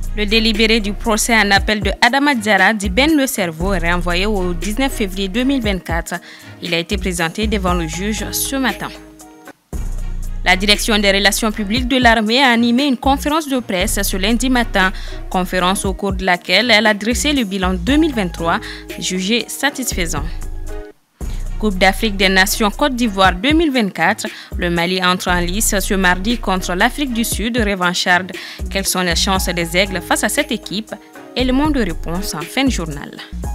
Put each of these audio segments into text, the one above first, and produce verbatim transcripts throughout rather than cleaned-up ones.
Le délibéré du procès en appel de Adama Diarra dit Ben Le Cerveau est renvoyé au dix-neuf février deux mille vingt-quatre. Il a été présenté devant le juge ce matin. La direction des relations publiques de l'armée a animé une conférence de presse ce lundi matin, conférence au cours de laquelle elle a dressé le bilan deux mille vingt-trois, jugé satisfaisant. Coupe d'Afrique des Nations Côte d'Ivoire deux mille vingt-quatre, le Mali entre en lice ce mardi contre l'Afrique du Sud, revancharde. Quelles sont les chances des Aigles face à cette équipe? Élément de réponse en fin de journal.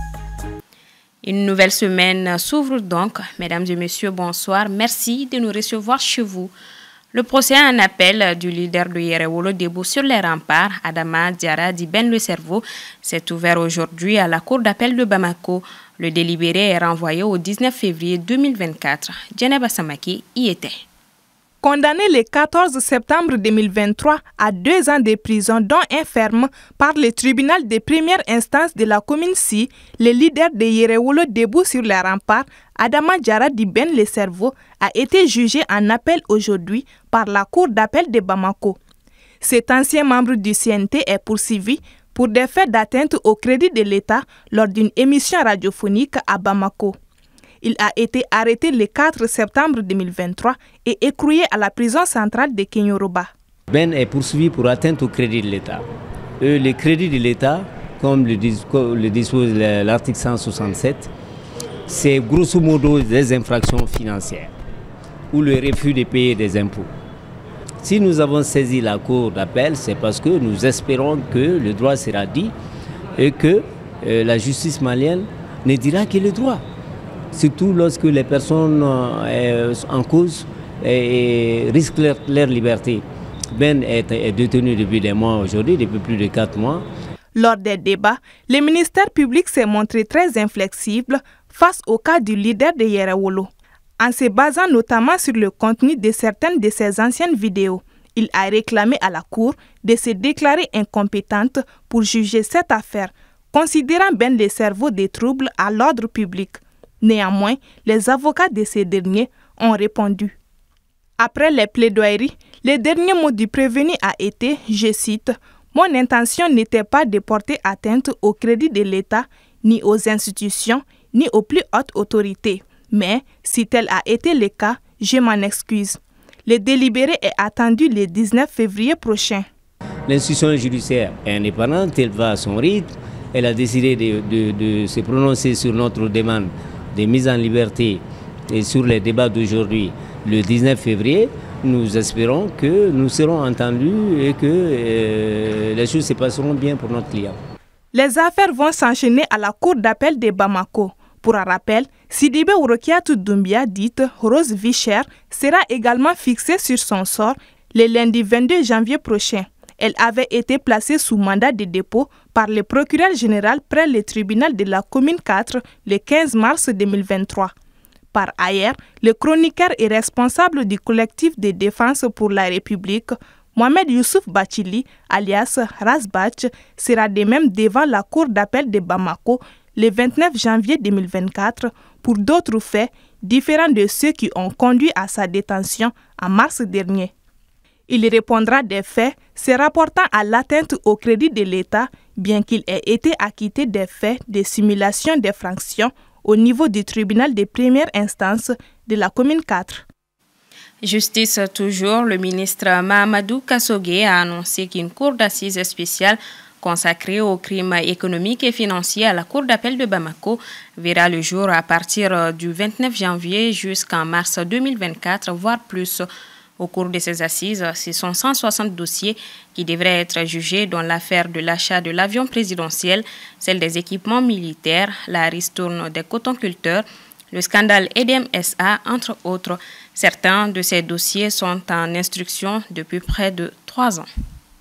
Une nouvelle semaine s'ouvre donc. Mesdames et messieurs, bonsoir. Merci de nous recevoir chez vous. Le procès en appel du leader de Yerewolo Debout sur les remparts, Adama Diarra dit Ben Le Cerveau, s'est ouvert aujourd'hui à la cour d'appel de Bamako. Le délibéré est renvoyé au dix-neuf février deux mille vingt-quatre. Djeneba Samaki y était. Condamné le quatorze septembre deux mille vingt-trois à deux ans de prison dont un ferme par le tribunal de première instance de la commune Si, le leader de Yerewolo Debout sur les remparts, Adama Diarra dit Ben Le Cerveau, a été jugé en appel aujourd'hui par la cour d'appel de Bamako. Cet ancien membre du C N T est poursuivi pour des faits d'atteinte au crédit de l'État lors d'une émission radiophonique à Bamako. Il a été arrêté le quatre septembre deux mille vingt-trois et écroué à la prison centrale de Kenyoroba. Ben est poursuivi pour atteinte au crédit de l'État. Euh, le crédit de l'État, comme le, dis le dispose l'article cent soixante-sept, c'est grosso modo des infractions financières ou le refus de payer des impôts. Si nous avons saisi la cour d'appel, c'est parce que nous espérons que le droit sera dit et que euh, la justice malienne ne dira que le droit. Surtout lorsque les personnes euh, en cause euh, risquent leur, leur liberté. Ben est, est détenu depuis des mois aujourd'hui, depuis plus de quatre mois. Lors des débats, le ministère public s'est montré très inflexible face au cas du leader de Yerewolo. En se basant notamment sur le contenu de certaines de ses anciennes vidéos, il a réclamé à la Cour de se déclarer incompétente pour juger cette affaire, considérant Ben Le Cerveau des troubles à l'ordre public. Néanmoins, les avocats de ces derniers ont répondu. Après les plaidoyeries, le dernier mot du prévenu a été, je cite, « Mon intention n'était pas de porter atteinte au crédit de l'État, ni aux institutions, ni aux plus hautes autorités. Mais, si tel a été le cas, je m'en excuse. » Le délibéré est attendu le dix-neuf février prochain. L'institution judiciaire est indépendante, elle va à son rythme. Elle a décidé de, de, de se prononcer sur notre demande de mise en liberté et sur les débats d'aujourd'hui, le dix-neuf février. Nous espérons que nous serons entendus et que euh, les choses se passeront bien pour notre client. Les affaires vont s'enchaîner à la cour d'appel de Bamako. Pour un rappel, Sidibé Ourokiatou Doumbia, dite Rose Vicher, sera également fixée sur son sort le lundi vingt-deux janvier prochain. Elle avait été placée sous mandat de dépôt par le procureur général près le tribunal de la commune quatre le quinze mars deux mille vingt-trois. Par ailleurs, le chroniqueur et responsable du collectif de défense pour la République, Mohamed Youssouf Bachili, alias Razbach, sera de même devant la cour d'appel de Bamako le vingt-neuf janvier deux mille vingt-quatre pour d'autres faits différents de ceux qui ont conduit à sa détention en mars dernier. Il répondra des faits se rapportant à l'atteinte au crédit de l'État, bien qu'il ait été acquitté des faits de simulation d'infraction au niveau du tribunal de première instance de la commune quatre. Justice toujours, le ministre Mahamadou Kassogué a annoncé qu'une cour d'assises spéciale consacrée aux crimes économiques et financiers à la cour d'appel de Bamako verra le jour à partir du vingt-neuf janvier jusqu'en mars deux mille vingt-quatre, voire plus. Au cours de ces assises, ce sont cent soixante dossiers qui devraient être jugés, dont l'affaire de l'achat de l'avion présidentiel, celle des équipements militaires, la ristourne des cotonculteurs, le scandale E D M S A, entre autres. Certains de ces dossiers sont en instruction depuis près de trois ans.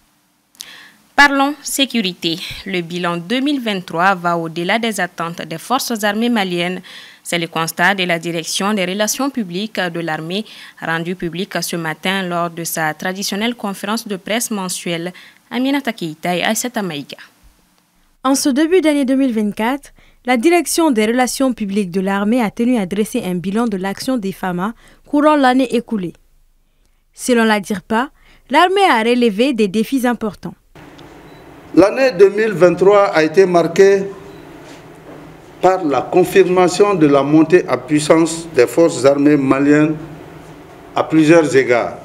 Parlons sécurité. Le bilan deux mille vingt-trois va au-delà des attentes des forces armées maliennes. C'est le constat de la direction des relations publiques de l'armée rendu public ce matin lors de sa traditionnelle conférence de presse mensuelle. Aminata Keïta et Aïssata Maïga. En ce début d'année deux mille vingt-quatre, la direction des relations publiques de l'armée a tenu à dresser un bilan de l'action des F A M A courant l'année écoulée. Selon la D I R P A, l'armée a relevé des défis importants. L'année deux mille vingt-trois a été marquée par la confirmation de la montée en puissance des forces armées maliennes à plusieurs égards.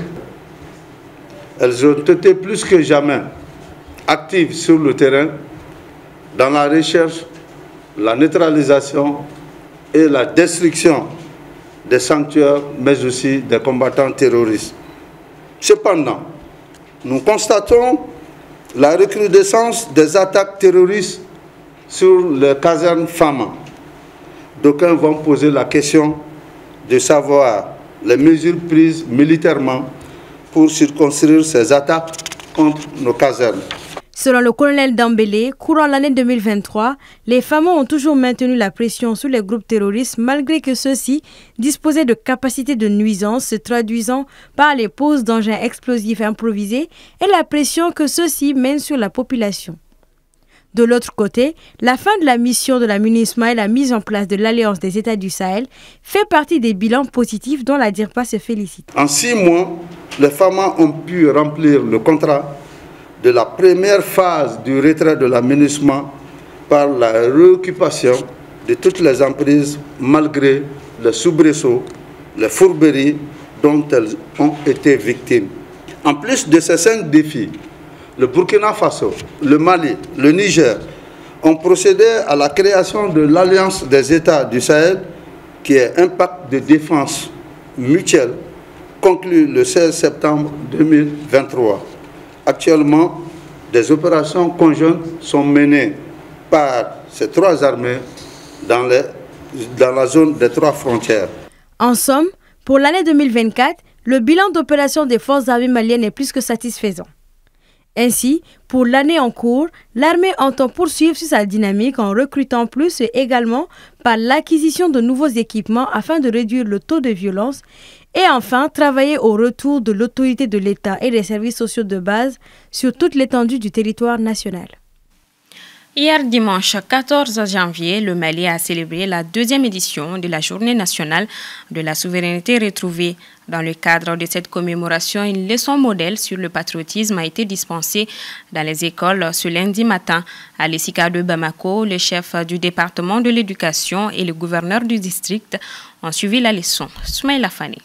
Elles ont été plus que jamais actives sur le terrain dans la recherche, la neutralisation et la destruction des sanctuaires, mais aussi des combattants terroristes. Cependant, nous constatons la recrudescence des attaques terroristes sur les casernes Fama. D'aucuns vont poser la question de savoir les mesures prises militairement pour circonscrire ces attaques contre nos casernes. Selon le colonel Dambélé, courant l'année deux mille vingt-trois, les Fama ont toujours maintenu la pression sur les groupes terroristes malgré que ceux-ci disposaient de capacités de nuisance se traduisant par les poses d'engins explosifs improvisés et la pression que ceux-ci mènent sur la population. De l'autre côté, la fin de la mission de la MINUSMA et la mise en place de l'Alliance des États du Sahel fait partie des bilans positifs dont la D I R P A se félicite. En six mois, les Fama ont pu remplir le contrat de la première phase du retrait de la MINUSMA par la réoccupation de toutes les emprises malgré les soubresauts, les fourberies dont elles ont été victimes. En plus de ces cinq défis, le Burkina Faso, le Mali, le Niger ont procédé à la création de l'Alliance des États du Sahel qui est un pacte de défense mutuelle conclu le seize septembre deux mille vingt-trois. Actuellement, des opérations conjointes sont menées par ces trois armées dans, les, dans la zone des trois frontières. En somme, pour l'année deux mille vingt-quatre, le bilan d'opération des forces armées maliennes est plus que satisfaisant. Ainsi, pour l'année en cours, l'armée entend poursuivre sur sa dynamique en recrutant plus et également par l'acquisition de nouveaux équipements afin de réduire le taux de violence et enfin travailler au retour de l'autorité de l'État et des services sociaux de base sur toute l'étendue du territoire national. Hier dimanche quatorze janvier, le Mali a célébré la deuxième édition de la Journée nationale de la souveraineté retrouvée. Dans le cadre de cette commémoration, une leçon modèle sur le patriotisme a été dispensée dans les écoles ce lundi matin. À l'E S I C A de Bamako, le chef du département de l'éducation et le gouverneur du district ont suivi la leçon. Soumaïla Fani.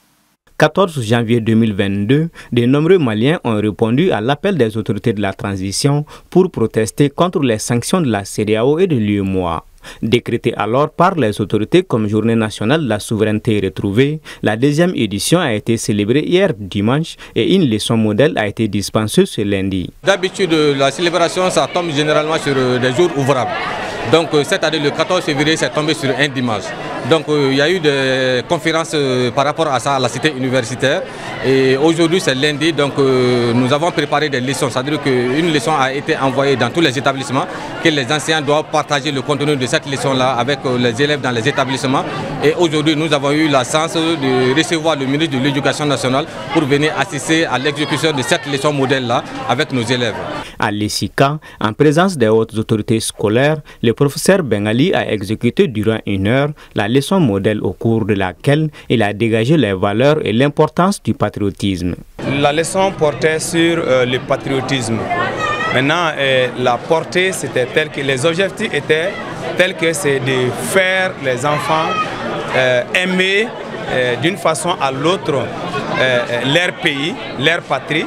quatorze janvier deux mille vingt-deux, de nombreux Maliens ont répondu à l'appel des autorités de la transition pour protester contre les sanctions de la C E D E A O et de l'U E M O A. Décrétée alors par les autorités comme Journée nationale de la souveraineté retrouvée, la deuxième édition a été célébrée hier dimanche et une leçon modèle a été dispensée ce lundi. D'habitude, la célébration, ça tombe généralement sur des jours ouvrables. Donc cette année, le quatorze février, c'est tombé sur un dimanche. Donc il y a eu des conférences par rapport à ça à la cité universitaire. Et aujourd'hui, c'est lundi, donc nous avons préparé des leçons. C'est-à-dire qu'une leçon a été envoyée dans tous les établissements, que les enseignants doivent partager le contenu de cette leçon-là avec les élèves dans les établissements. Et aujourd'hui, nous avons eu la chance de recevoir le ministre de l'Éducation nationale pour venir assister à l'exécution de cette leçon modèle-là avec nos élèves. À l'E S I C A, en présence des hautes autorités scolaires, le professeur Bengali a exécuté durant une heure la leçon modèle au cours de laquelle il a dégagé les valeurs et l'importance du patriotisme. La leçon portait sur euh, le patriotisme. Maintenant, euh, la portée, c'était tel que les objectifs étaient tels que c'est de faire les enfants euh, aimer euh, d'une façon à l'autre euh, leur pays, leur patrie,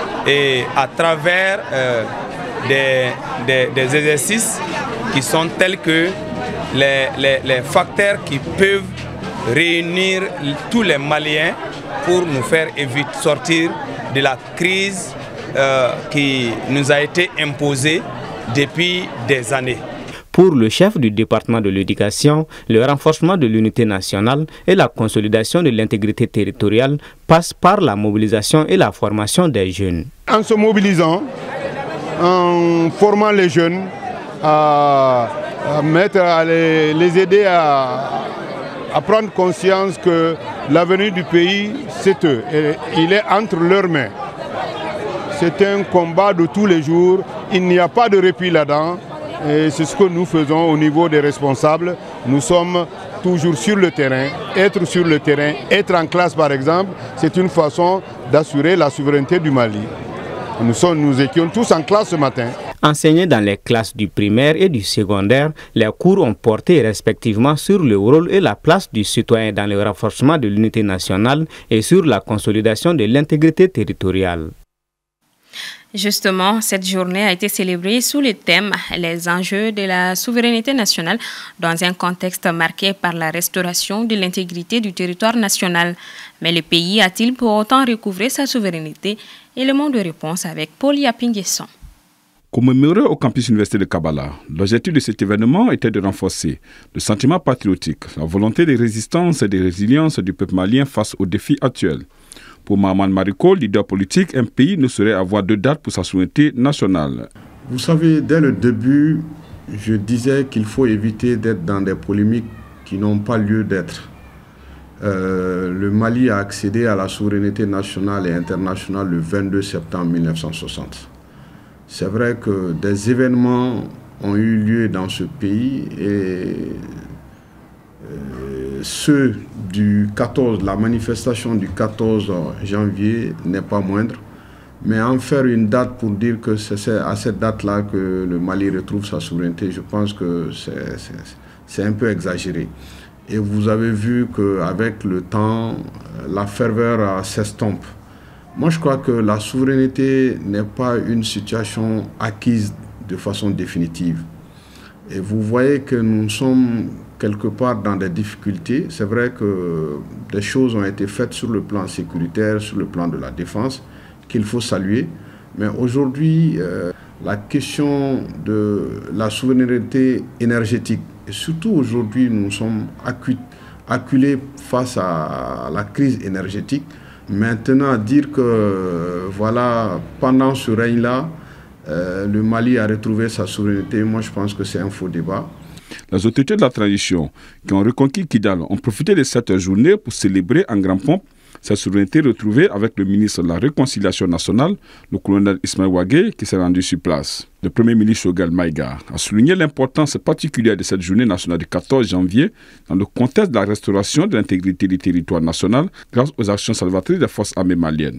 et à travers euh, des, des, des exercices qui sont tels que les, les, les facteurs qui peuvent réunir tous les Maliens pour nous faire éviter sortir de la crise euh, qui nous a été imposée depuis des années. Pour le chef du département de l'éducation, le renforcement de l'unité nationale et la consolidation de l'intégrité territoriale passent par la mobilisation et la formation des jeunes. En se mobilisant, en formant les jeunes, à, à, mettre, à les, les aider à, à prendre conscience que l'avenir du pays, c'est eux. Et il est entre leurs mains. C'est un combat de tous les jours. Il n'y a pas de répit là-dedans. Et c'est ce que nous faisons au niveau des responsables. Nous sommes toujours sur le terrain. Être sur le terrain, être en classe par exemple, c'est une façon d'assurer la souveraineté du Mali. Nous, sommes, nous étions tous en classe ce matin. Enseignés dans les classes du primaire et du secondaire, les cours ont porté respectivement sur le rôle et la place du citoyen dans le renforcement de l'unité nationale et sur la consolidation de l'intégrité territoriale. Justement, cette journée a été célébrée sous le thème « Les enjeux de la souveraineté nationale » dans un contexte marqué par la restauration de l'intégrité du territoire national. Mais le pays a-t-il pour autant recouvré sa souveraineté? Élément de réponse avec Paul Yapinguesson. Commémoré au campus université de Kabbalah, l'objectif de cet événement était de renforcer le sentiment patriotique, la volonté de résistance et de résilience du peuple malien face aux défis actuels. Pour Mahaman Mariko, leader politique, un pays ne saurait avoir deux dates pour sa souveraineté nationale. Vous savez, dès le début, je disais qu'il faut éviter d'être dans des polémiques qui n'ont pas lieu d'être. Euh, le Mali a accédé à la souveraineté nationale et internationale le vingt-deux septembre mille neuf cent soixante. C'est vrai que des événements ont eu lieu dans ce pays et euh, ceux du quatorze, la manifestation du quatorze janvier n'est pas moindre, mais en faire une date pour dire que c'est à cette date-là que le Mali retrouve sa souveraineté, je pense que c'est un peu exagéré. Et vous avez vu qu'avec le temps, la ferveur s'estompe. Moi, je crois que la souveraineté n'est pas une situation acquise de façon définitive. Et vous voyez que nous sommes quelque part dans des difficultés. C'est vrai que des choses ont été faites sur le plan sécuritaire, sur le plan de la défense, qu'il faut saluer. Mais aujourd'hui, euh, la question de la souveraineté énergétique, et surtout aujourd'hui, nous sommes acculés face à la crise énergétique. Maintenant, dire que voilà, pendant ce règne-là, euh, le Mali a retrouvé sa souveraineté, moi je pense que c'est un faux débat. Les autorités de la transition qui ont reconquis Kidal ont profité de cette journée pour célébrer en grand pompe cette souveraineté retrouvée avec le ministre de la Réconciliation nationale, le colonel Ismaël Ouagé, qui s'est rendu sur place. Le premier ministre Choguel Maïga a souligné l'importance particulière de cette journée nationale du quatorze janvier dans le contexte de la restauration de l'intégrité du territoire national grâce aux actions salvatrices des forces armées maliennes.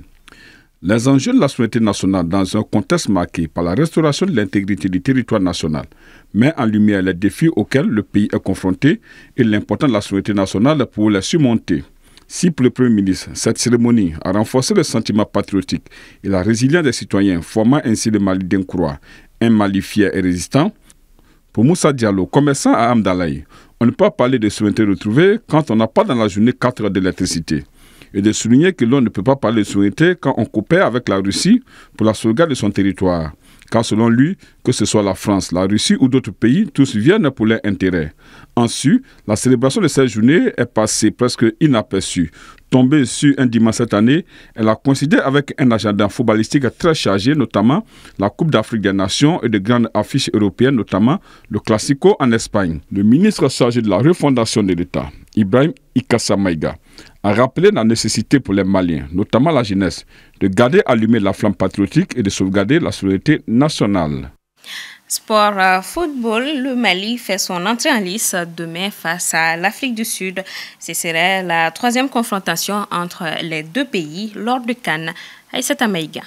Les enjeux de la souveraineté nationale dans un contexte marqué par la restauration de l'intégrité du territoire national met en lumière les défis auxquels le pays est confronté et l'importance de la souveraineté nationale pour les surmonter. Si pour le Premier ministre, cette cérémonie a renforcé le sentiment patriotique et la résilience des citoyens, formant ainsi le Mali d'un croix, un Mali fier et résistant, pour Moussa Diallo, commerçant à Amdalaï, on ne peut pas parler de souveraineté retrouvée quand on n'a pas dans la journée quatre heures d'électricité. Et de souligner que l'on ne peut pas parler de souveraineté quand on coopère avec la Russie pour la sauvegarde de son territoire. Car selon lui, que ce soit la France, la Russie ou d'autres pays, tous viennent pour leur intérêt. Ensuite, la célébration de cette journée est passée presque inaperçue. Tombée sur un dimanche cette année, elle a coïncidé avec un agenda footballistique très chargé, notamment la Coupe d'Afrique des Nations et de grandes affiches européennes, notamment le Classico en Espagne. Le ministre chargé de la refondation de l'État, Ibrahim Ikassa Maïga, a rappelé la nécessité pour les Maliens, notamment la jeunesse, de garder allumée la flamme patriotique et de sauvegarder la souveraineté nationale. Sport euh, football, le Mali fait son entrée en lice demain face à l'Afrique du Sud. Ce serait la troisième confrontation entre les deux pays lors de Cannes. Aïssata Maïga.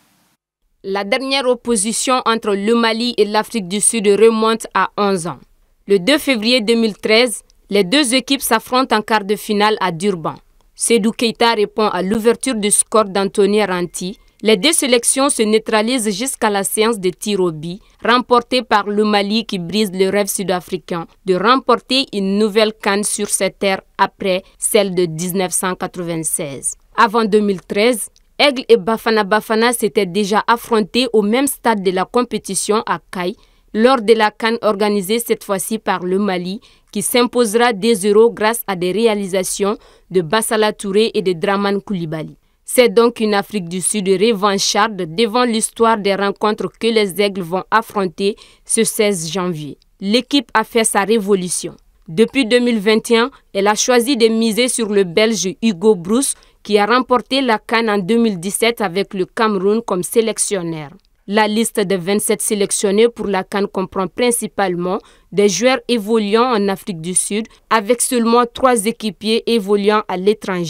La dernière opposition entre le Mali et l'Afrique du Sud remonte à onze ans. Le deux février deux mille treize, les deux équipes s'affrontent en quart de finale à Durban. Sédou Keita répond à l'ouverture du score d'Anthony Ranti. Les deux sélections se neutralisent jusqu'à la séance de tir au but, remportée par le Mali qui brise le rêve sud-africain de remporter une nouvelle CAN sur cette terre après celle de mille neuf cent quatre-vingt-seize. Avant deux mille treize, Aigle et Bafana Bafana s'étaient déjà affrontés au même stade de la compétition à Caille, lors de la CAN organisée cette fois-ci par le Mali, qui s'imposera deux zéro grâce à des réalisations de Bassala Touré et de Draman Koulibaly. C'est donc une Afrique du Sud revancharde devant l'histoire des rencontres que les Aigles vont affronter ce seize janvier. L'équipe a fait sa révolution. Depuis deux mille vingt et un, elle a choisi de miser sur le Belge Hugo Broos qui a remporté la CAN en deux mille dix-sept avec le Cameroun comme sélectionneur. La liste de vingt-sept sélectionnés pour la CAN comprend principalement des joueurs évoluant en Afrique du Sud avec seulement trois équipiers évoluant à l'étranger.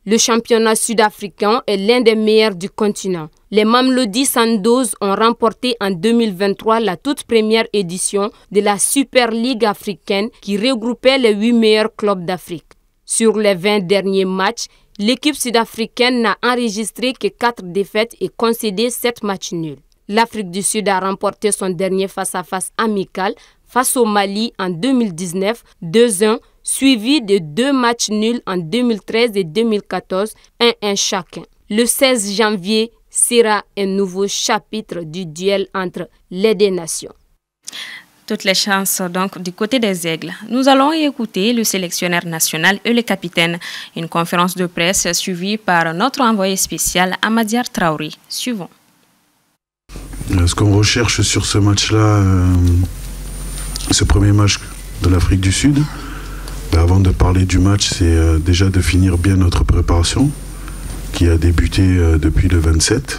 Le championnat sud-africain est l'un des meilleurs du continent. Les Mamelodi Sundowns ont remporté en deux mille vingt-trois la toute première édition de la Super League africaine qui regroupait les huit meilleurs clubs d'Afrique. Sur les vingt derniers matchs, l'équipe sud-africaine n'a enregistré que quatre défaites et concédé sept matchs nuls. L'Afrique du Sud a remporté son dernier face-à-face amical face au Mali en deux mille dix-neuf, deux un, suivi de deux matchs nuls en deux mille treize et deux mille quatorze, un un chacun. Le seize janvier sera un nouveau chapitre du duel entre les deux nations. Toutes les chances donc du côté des Aigles. Nous allons écouter le sélectionneur national et le capitaine. Une conférence de presse suivie par notre envoyé spécial Amadiar Traoré. Suivons. Ce qu'on recherche sur ce match-là, euh, ce premier match de l'Afrique du Sud, ben avant de parler du match, c'est euh, déjà de finir bien notre préparation qui a débuté euh, depuis le vingt-sept.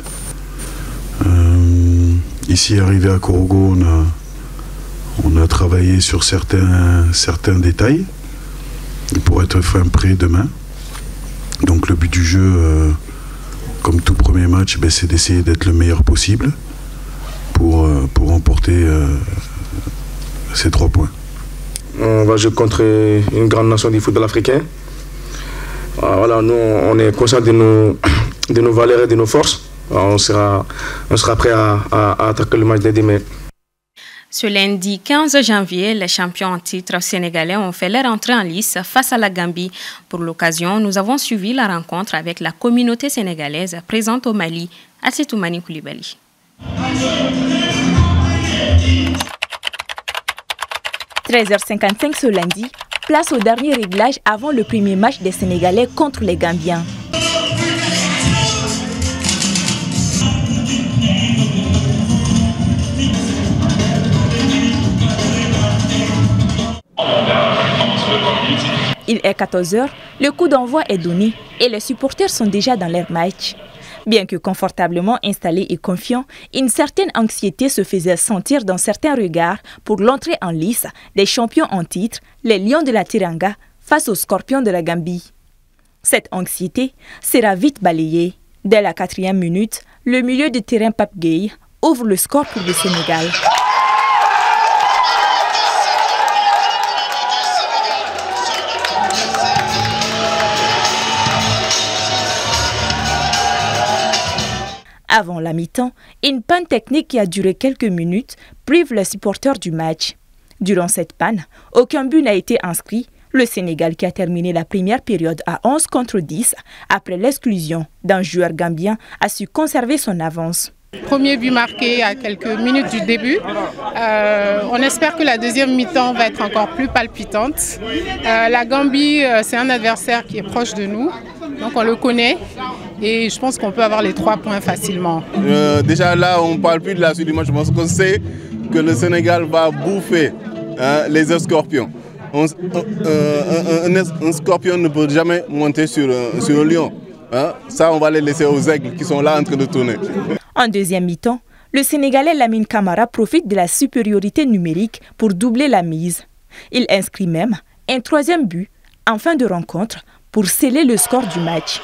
Euh, ici, arrivé à Korogo, on a, on a travaillé sur certains, certains détails pour être fin prêt demain. Donc le but du jeu, euh, comme tout premier match, ben, c'est d'essayer d'être le meilleur possible pour, euh, pour remporter euh, ces trois points. On va jouer contre une grande nation du football africain. Voilà, nous, on est conscient de nos, de nos valeurs et de nos forces. On sera, on sera prêt à, à, à attaquer le match dès demain. Ce lundi quinze janvier, les champions en titre sénégalais ont fait leur entrée en lice face à la Gambie. Pour l'occasion, nous avons suivi la rencontre avec la communauté sénégalaise présente au Mali. Assetoumani Koulibaly. treize heures cinquante-cinq ce lundi, place au dernier réglage avant le premier match des Sénégalais contre les Gambiens. Il est quatorze heures, le coup d'envoi est donné et les supporters sont déjà dans leur match. Bien que confortablement installés et confiants, une certaine anxiété se faisait sentir dans certains regards pour l'entrée en lice des champions en titre, les Lions de la Teranga, face aux Scorpions de la Gambie. Cette anxiété sera vite balayée. Dès la quatrième minute, le milieu de terrain Pape Gueye ouvre le score pour le Sénégal. Avant la mi-temps, une panne technique qui a duré quelques minutes prive les supporters du match. Durant cette panne, aucun but n'a été inscrit. Le Sénégal, qui a terminé la première période à onze contre dix, après l'exclusion d'un joueur gambien, a su conserver son avance. Premier but marqué à quelques minutes du début. Euh, on espère que la deuxième mi-temps va être encore plus palpitante. Euh, la Gambie, euh, c'est un adversaire qui est proche de nous, donc on le connaît. Et je pense qu'on peut avoir les trois points facilement. Euh, déjà là, on ne parle plus de la suite du match. Je pense qu'on sait que le Sénégal va bouffer hein, les scorpions. Un, euh, un, un, un scorpion ne peut jamais monter sur, sur un lion. Hein. Ça, on va les laisser aux aigles qui sont là en train de tourner. En deuxième mi-temps, le Sénégalais Lamine Camara profite de la supériorité numérique pour doubler la mise. Il inscrit même un troisième but en fin de rencontre pour sceller le score du match.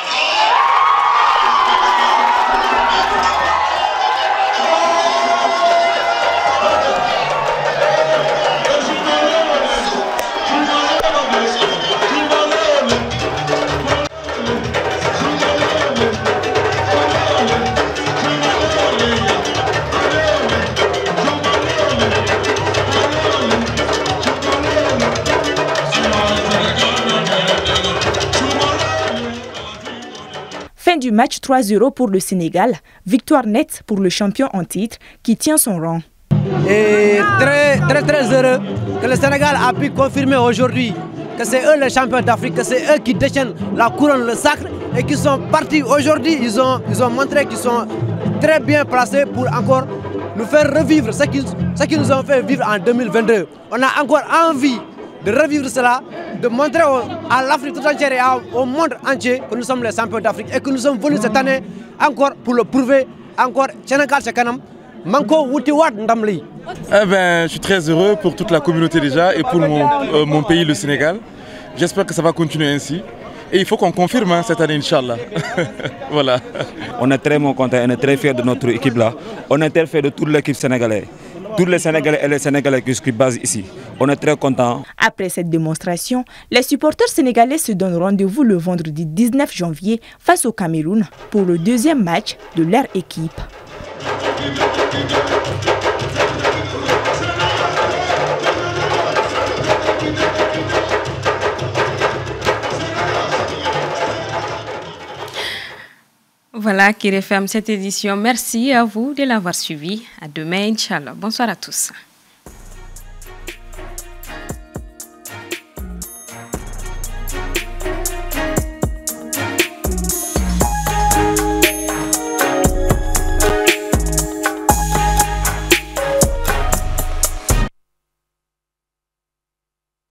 Fin du match trois zéro pour le Sénégal, victoire nette pour le champion en titre qui tient son rang. Et très très très heureux que le Sénégal a pu confirmer aujourd'hui que c'est eux les champions d'Afrique, que c'est eux qui détiennent la couronne, le sacre et qui sont partis aujourd'hui. Ils ont, ils ont montré qu'ils sont très bien placés pour encore nous faire revivre ce qu'ils ce qu'ils nous ont fait vivre en deux mille vingt-deux. On a encore envie de revivre cela, de montrer au, à l'Afrique tout entière et à, au monde entier que nous sommes les champions d'Afrique et que nous sommes venus cette année encore pour le prouver, encore Sénégal Sekanam, Manko Wutiwat Ndamli. Eh ben, je suis très heureux pour toute la communauté déjà et pour mon, euh, mon pays, le Sénégal. J'espère que ça va continuer ainsi. Et il faut qu'on confirme hein, cette année, Inch'Allah. Voilà. On est très contents, on est très fiers de notre équipe là. On est très fiers de toute l'équipe sénégalaise. Tous les Sénégalais et les Sénégalais qui se basent ici. On est très contents. Après cette démonstration, les supporters sénégalais se donnent rendez-vous le vendredi dix-neuf janvier face au Cameroun pour le deuxième match de leur équipe. Voilà qui referme cette édition. Merci à vous de l'avoir suivi. À demain, Inch'Allah. Bonsoir à tous.